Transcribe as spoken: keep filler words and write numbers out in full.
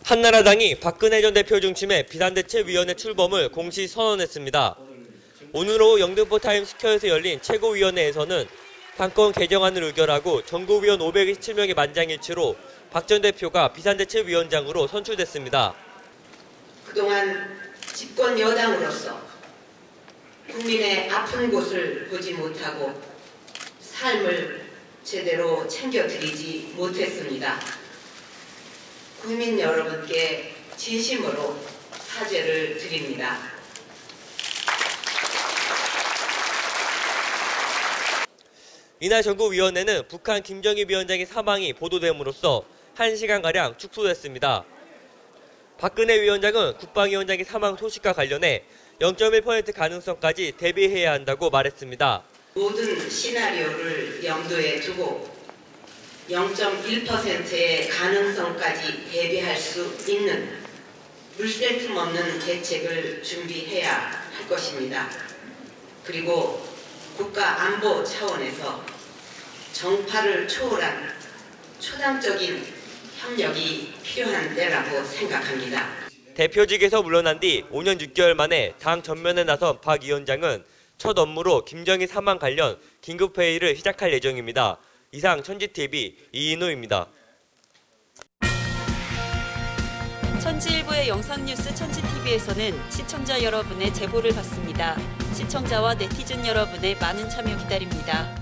한나라당이 박근혜 전 대표 중심의 비상대책위원회 출범을 공식 선언했습니다. 오늘 오후 영등포 타임스퀘어에서 열린 최고위원회에서는 당권 개정안을 의결하고 전국위원 오백이십칠 명의 만장일치로 박 전 대표가 비상대책위원장으로 선출됐습니다. 그동안 집권 여당으로서 국민의 아픈 곳을 보지 못하고 삶을 제대로 챙겨드리지 못했습니다. 국민 여러분께 진심으로 사죄를 드립니다. 이날 전국위원회는 북한 김정일 위원장의 사망이 보도됨으로써 한 시간가량 축소됐습니다. 박근혜 위원장은 국방위원장의 사망 소식과 관련해 영 점 일 퍼센트 가능성까지 대비해야 한다고 말했습니다. 모든 시나리오를 염두에 두고 영 점 일 퍼센트의 가능성까지 대비할 수 있는 물샐 틈 없는 대책을 준비해야 할 것입니다. 그리고 국가 안보 차원에서 정파를 초월한 초당적인 협력이 필요한 때라고 생각합니다. 대표직에서 물러난 뒤 오 년 육 개월 만에 당 전면에 나선 박 위원장은 첫 업무로 김정일 사망 관련 긴급회의를 시작할 예정입니다. 이상 천지티비 이인호입니다. 천지일보의 영상뉴스 천지티비에서는 시청자 여러분의 제보를 받습니다. 시청자와 네티즌 여러분의 많은 참여 기다립니다.